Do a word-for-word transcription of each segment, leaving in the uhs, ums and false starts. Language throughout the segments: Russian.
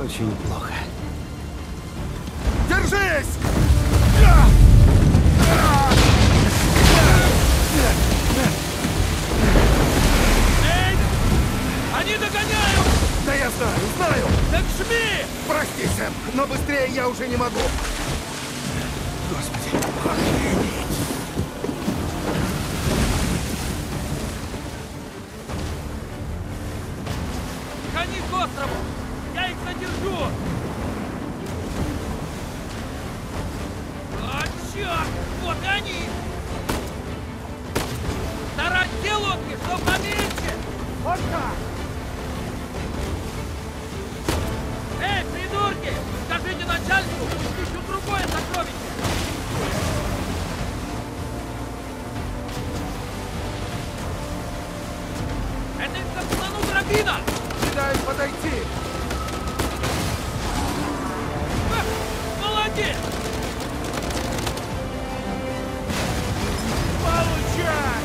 Очень плохо. Держись! Эй! Они догоняют! Да я знаю, знаю! Так жми! Прости, Сэм, но быстрее я уже не могу. Господи, охренеть! Гони к острову! Я их задержу! А, черт! Вот и они! Тарать те лодки, чтоб поменьше! Вот так! Эй, придурки! Скажите начальству, пусть ищут другое сокровище! Это им как слону дробина! Не дай подойти! Эх, молодец! Получай!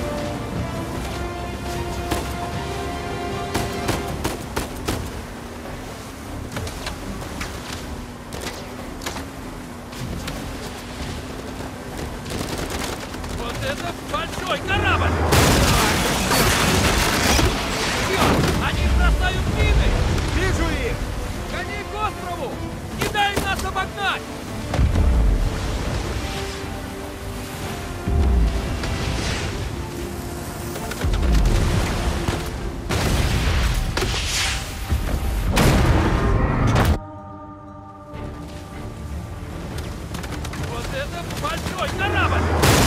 Вот это большой корабль! Они бросают мины! Вижу их! Гони к острову! Не дай им нас обогнать! Вот это большой корабль!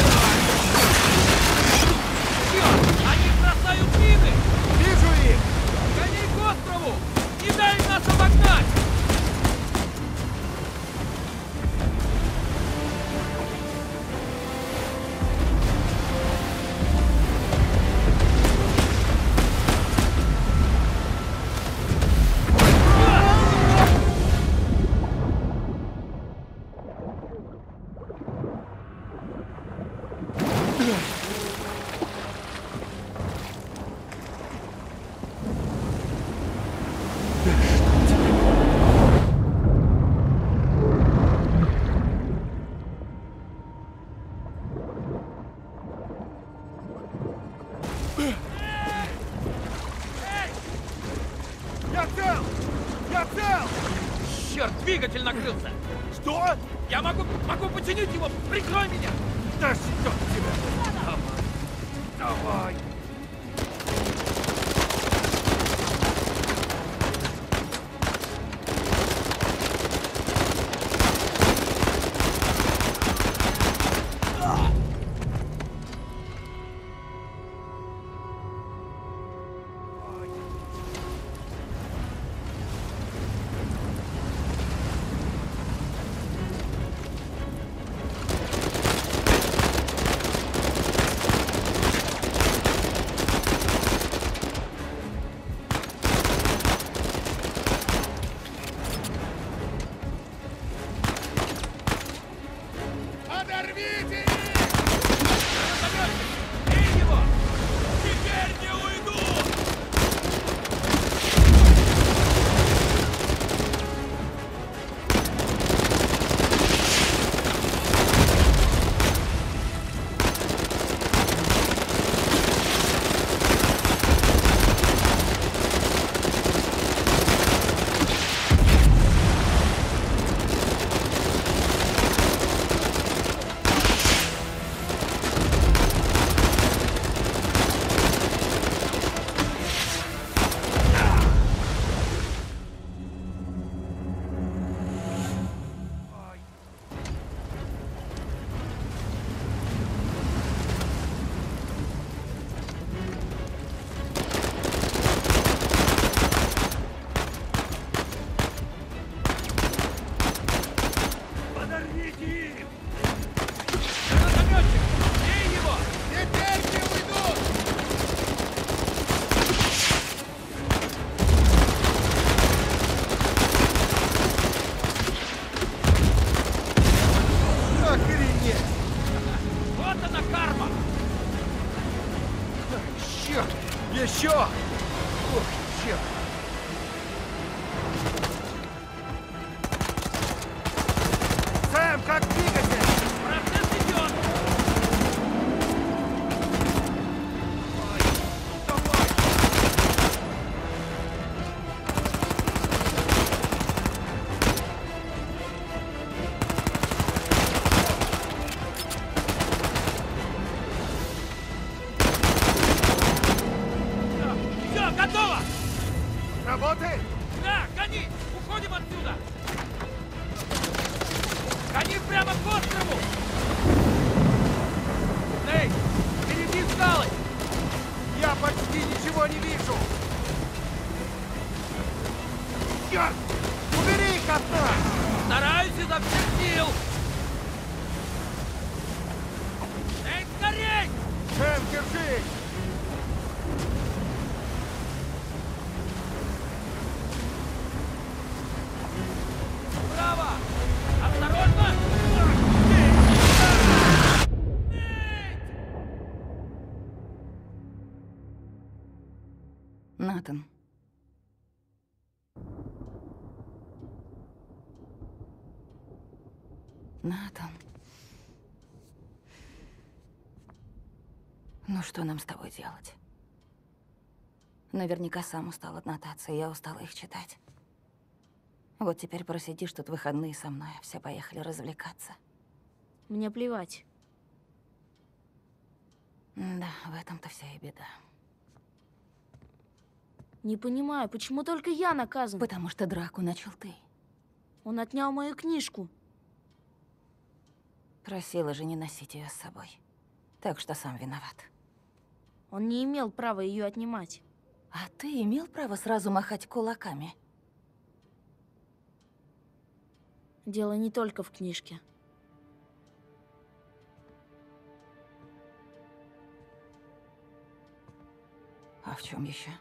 Черт! Они бросают мины! Вижу их! Гони к острову! Не дай им нас обогнать! Я цел! Я цел! Черт, двигатель накрылся! Что? Я могу, могу починить его! Прикрой меня! Да что тебя? Давай! Подорвите их! Бей его! Теперь не уйду! Подорвите их! Гранатометчик! Бей его! Теперь не уйдут! Охренеть! Вот она карма! Черт! Еще! Ох, черт! Готово! Работает? Да, гони! Уходим отсюда! Гони прямо к острову! Эй, впереди скалы! Я почти ничего не вижу! Черт! Убери их от нас! Стараюсь изо всех сил! Эй, скорей! Сэн, держись! Право! Осторожно! Натан. Натан. Ну что нам с тобой делать? Наверняка сам устал от нотаций, я устала их читать. Вот теперь просидишь тут выходные со мной, а все поехали развлекаться. Мне плевать. Да, в этом-то вся и беда. Не понимаю, почему только я наказан? Потому что драку начал ты. Он отнял мою книжку. Просила же не носить ее с собой. Так что сам виноват. Он не имел права ее отнимать. А ты имел право сразу махать кулаками? Дело не только в книжке. А в чем еще?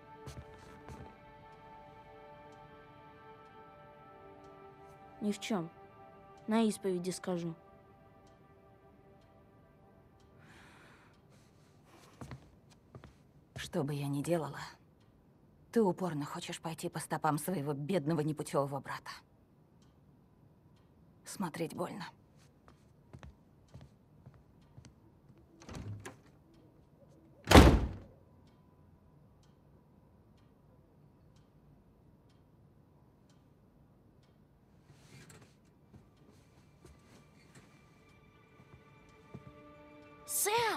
Ни в чем. На исповеди скажу. Что бы я ни делала, ты упорно хочешь пойти по стопам своего бедного непутевого брата. Смотреть больно. Сэм!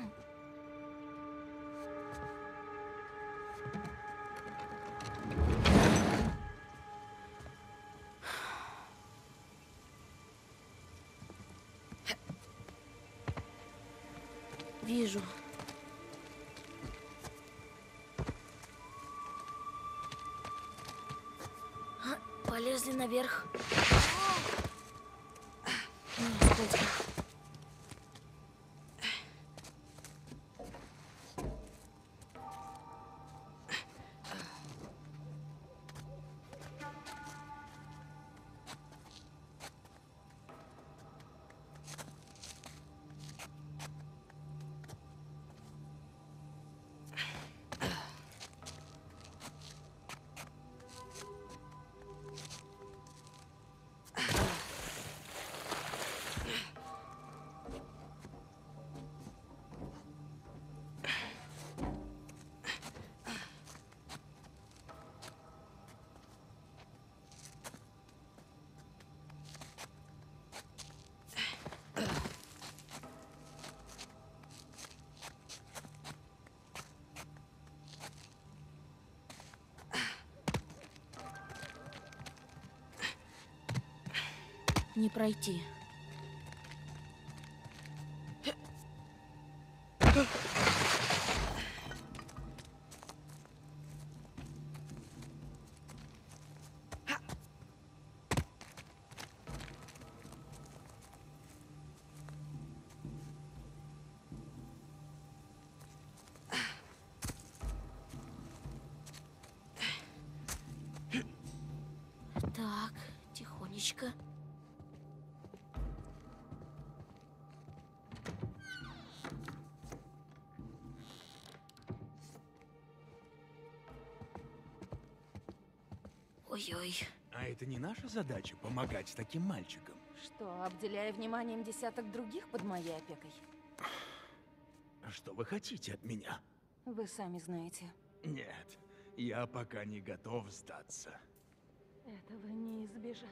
Вижу. А, полезли наверх. Господи. Не пройти. Так, тихонечко. Ой-ой. А это не наша задача — помогать таким мальчикам? Что, обделяя вниманием десяток других под моей опекой? Что вы хотите от меня? Вы сами знаете. Нет, я пока не готов сдаться. Этого не избежать.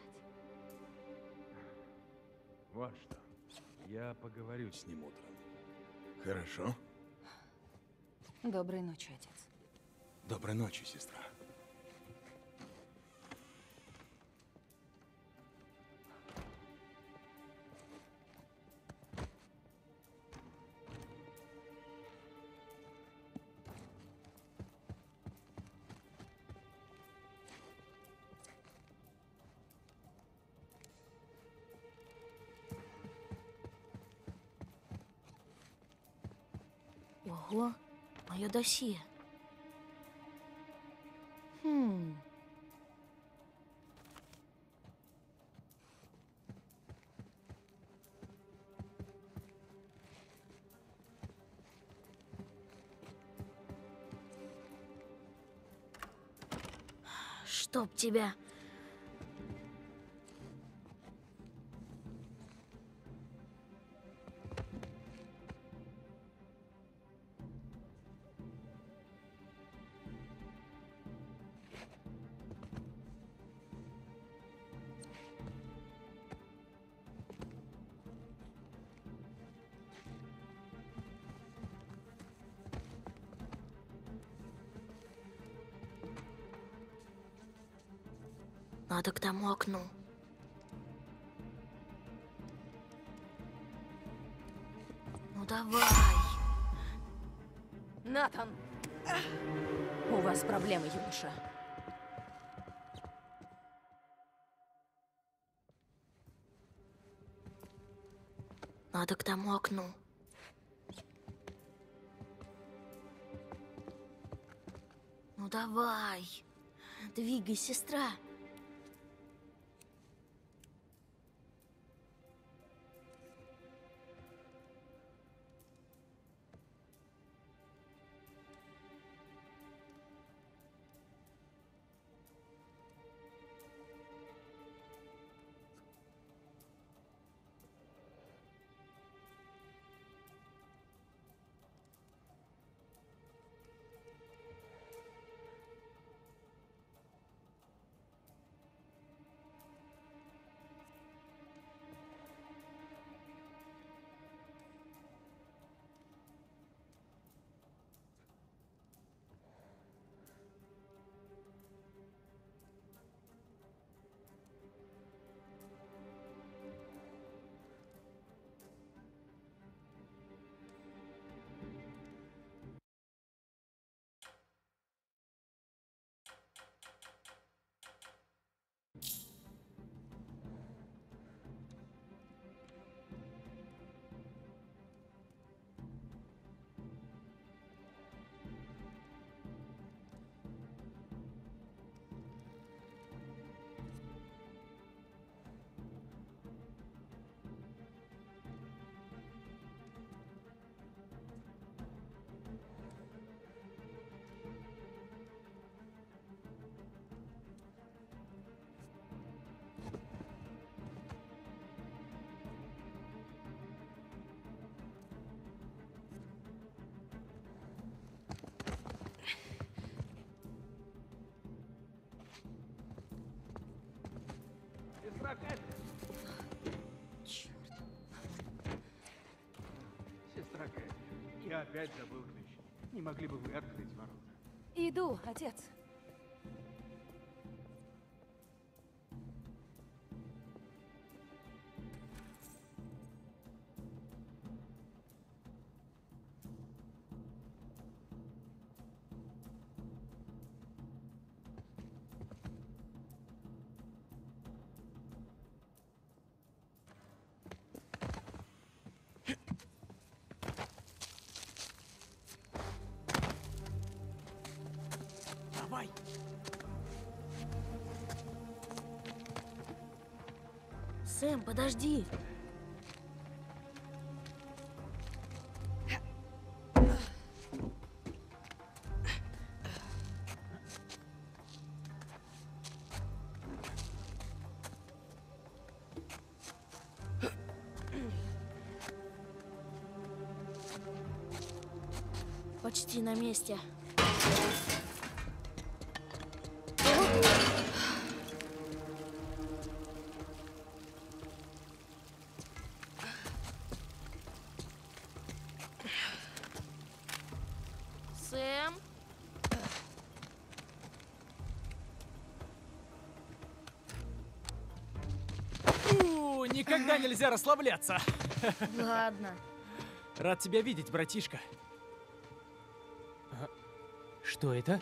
Вот что. Я поговорю с ним утром. Хорошо? Доброй ночи, отец. Доброй ночи, сестра. Ого, мое досье. Хм. Чтоб тебя. Надо к тому окну. Ну давай. Натан! У вас проблемы, юноша. Надо к тому окну. Ну давай. Двигай, сестра. Сестра Кэт! Черт. Сестра Кэт, я опять забыл ключ. Не могли бы вы открыть ворота? Иду, отец. Давай! Сэм, подожди. Почти на месте. Сэм? Никогда нельзя расслабляться. Ладно. Рад тебя видеть, братишка. А, что это?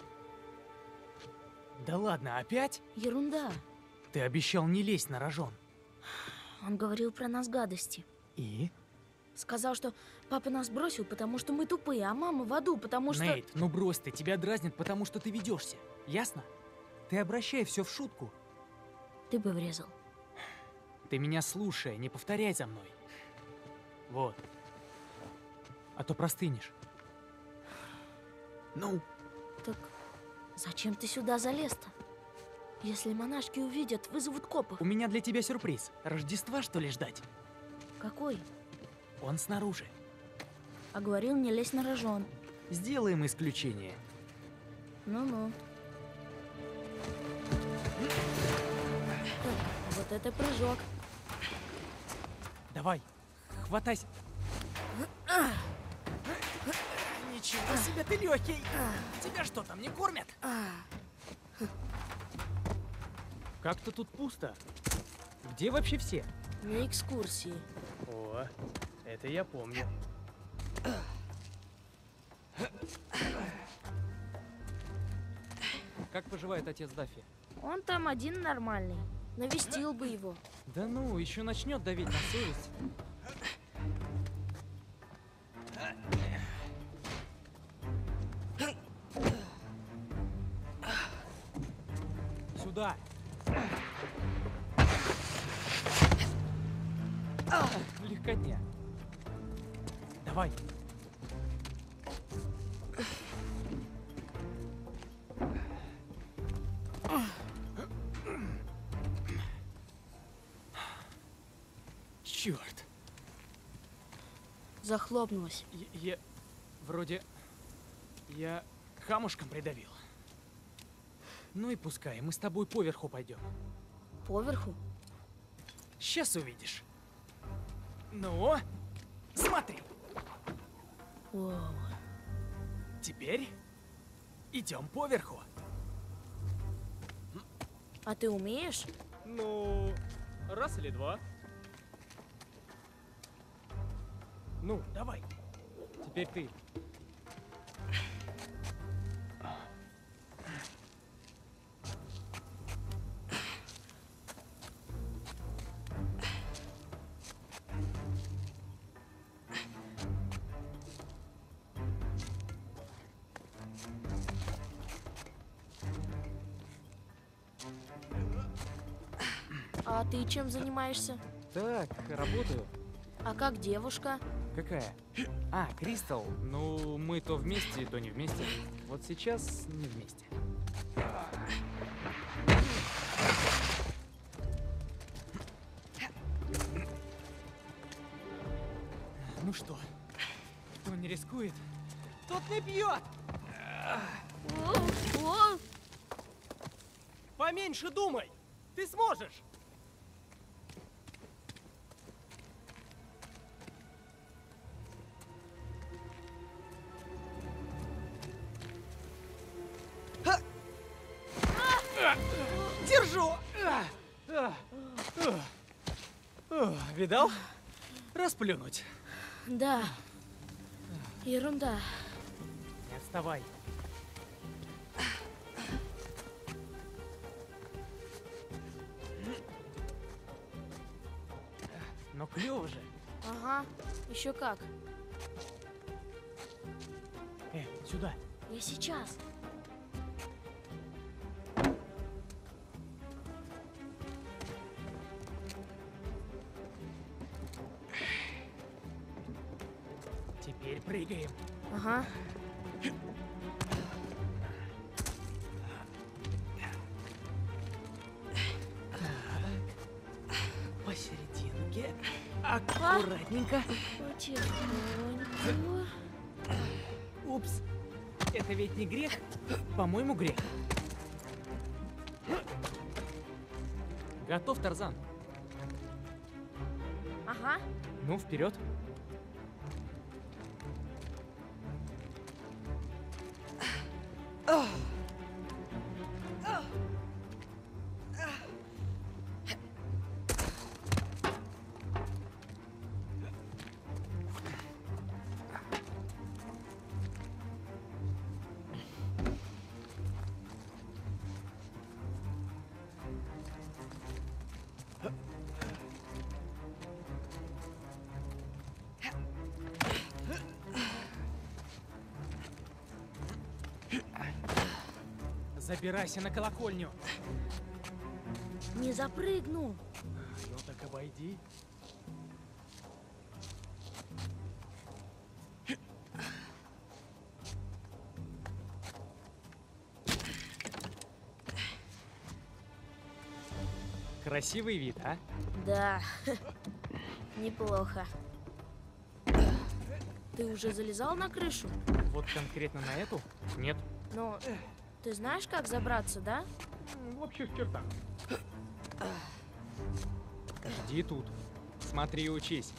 Да ладно, опять? Ерунда. Ты обещал не лезть на рожон. Он говорил про нас гадости. И? Сказал, что папа нас бросил, потому что мы тупые, а мама в аду, потому что... Нейт, ну брось ты, тебя дразнит, потому что ты ведешься. Ясно? Ты обращай все в шутку. Ты бы врезал. Ты меня слушай, не повторяй за мной. Вот. А то простынешь. Ну? Так зачем ты сюда залез-то? Если монашки увидят, вызовут копов. У меня для тебя сюрприз. Рождества, что ли, ждать? Какой? Он снаружи. А говорил, не лезь на рожон. Сделаем исключение. Ну-ну. Вот это прыжок. Давай, хватайся. Ничего себе ты легкий. Тебя что, там не кормят? Как-то тут пусто. Где вообще все? На экскурсии. О, это я помню. Как поживает отец Даффи? Он там один нормальный. Навестил бы его. Да ну, еще начнет давить на совесть. Сюда. Легкотня. Давай. Черт. Захлопнулась. Я, я вроде я камушком придавил. Ну и пускай, мы с тобой поверху пойдем. Поверху? Сейчас увидишь. Ну, смотри. Воу. Теперь идем поверху. А ты умеешь? Ну, раз или два. Ну, давай. Теперь ты. А ты чем занимаешься? Так, работаю. А как девушка? Какая? А, Кристал. Ну, мы то вместе, то не вместе. Вот сейчас не вместе. Ну что, кто не рискует, тот не пьет. О, о! Поменьше думай, ты сможешь. Держу! Видал? Расплюнуть. Да. Ерунда. Не отставай. Но клёво же. Ага. Еще как. Э, сюда. Я сейчас. Теперь прыгаем. Ага. Посерединке. Аккуратненько. Потихоньку. Упс. Это ведь не грех? По-моему, грех. Готов, Тарзан? Ага. Ну, вперед. Забирайся на колокольню. Не запрыгну. Ну так обойди. Красивый вид, а? Да, неплохо. Ты уже залезал на крышу? Вот конкретно на эту? Нет. Но ты знаешь, как забраться, да? В общих чертах. Жди тут. Смотри и учись.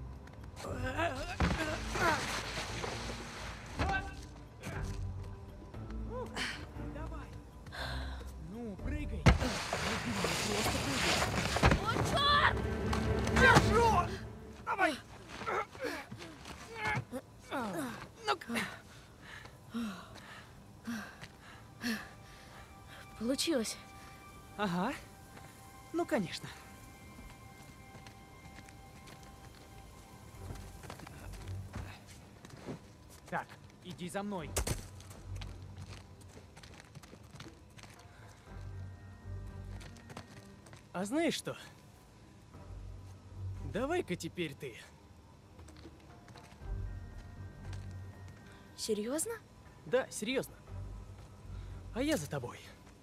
Давай. Ну, прыгай. Просто прыгай. О, черт! Держу! Давай! Получилось. Ага. Ну, конечно. Так, иди за мной. А знаешь что? Давай-ка теперь ты. Серьезно? Да, серьезно. А я за тобой.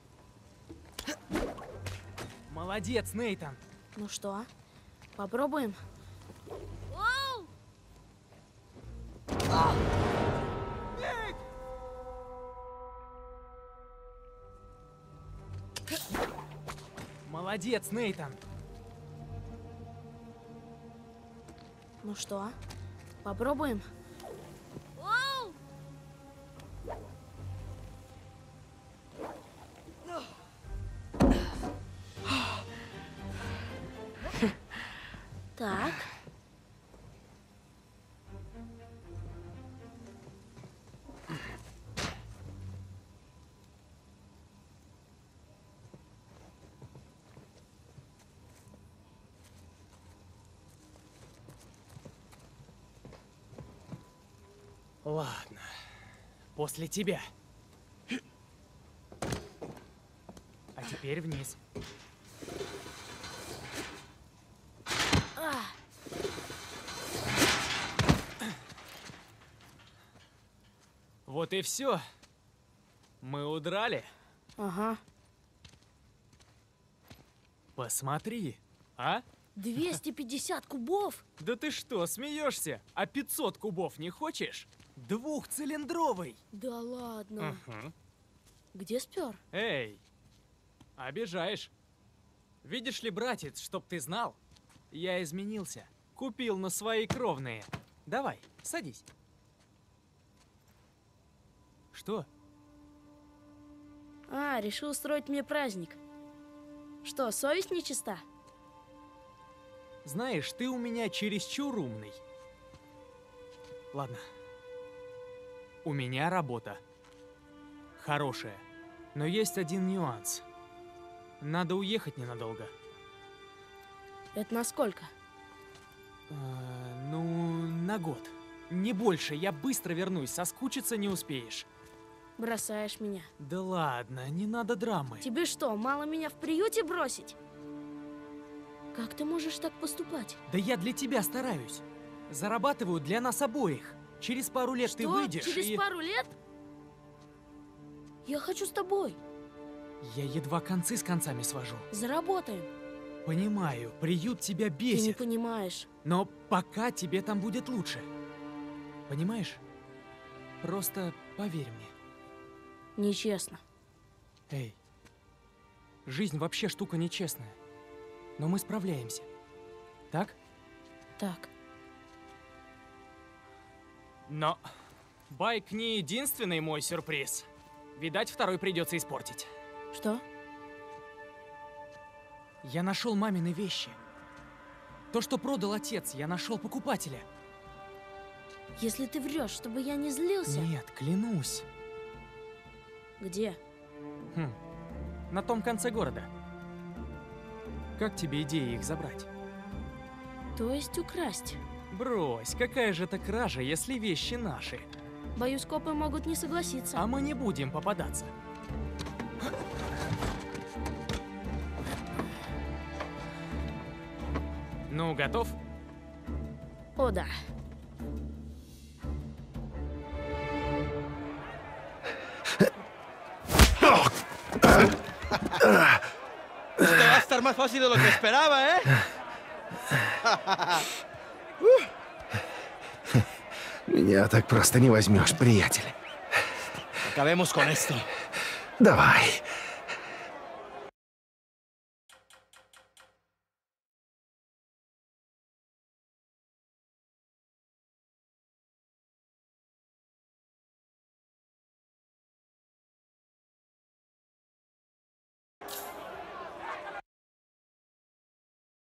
Молодец, Нейтан. Ну что, попробуем? Оу! Молодец, Нейтан. Ну что, попробуем? Оу! Так. Ладно, после тебя. А теперь вниз. А, Вот и все. Мы удрали. ага. Посмотри, а? двести пятьдесят кубов? Да ты что, смеешься? А пятьсот кубов не хочешь? Двухцилиндровый. Да ладно. Угу. Где спер? Эй, обижаешь. Видишь ли, братец, чтоб ты знал, я изменился. Купил на свои кровные. Давай, садись. Что? А, решил устроить мне праздник. Что, совесть нечиста? Знаешь, ты у меня чересчур умный. Ладно. У меня работа. Хорошая. Но есть один нюанс. Надо уехать ненадолго. Это насколько? А, ну, на год. Не больше, я быстро вернусь, соскучиться не успеешь. Бросаешь меня. Да ладно, не надо драмы. Тебе что, мало меня в приюте бросить? Как ты можешь так поступать? Да я для тебя стараюсь. Зарабатываю для нас обоих. Через пару лет Что? ты выйдешь Через и... пару лет? Я хочу с тобой. Я едва концы с концами свожу. Заработаем. Понимаю, приют тебя Ты не бесит. понимаешь. Но пока тебе там будет лучше. Понимаешь? Просто поверь мне. Нечестно. Эй, жизнь вообще штука нечестная. Но мы справляемся. Так? Так. Но байк не единственный мой сюрприз. Видать, второй придется испортить. Что? Я нашел мамины вещи. То, что продал отец, я нашел покупателя. Если ты врешь, чтобы я не злился. Нет, клянусь. Где? Хм. На том конце города. Как тебе идея их забрать? То есть украсть. Брось, какая же это кража, если вещи наши? Боюсь, копы могут не согласиться. А мы не будем попадаться. Ну, готов? О, да. Esto va a estar más fácil de lo que esperaba, ¿eh? Меня так просто не возьмешь, приятель. Acabemos con esto. Давай.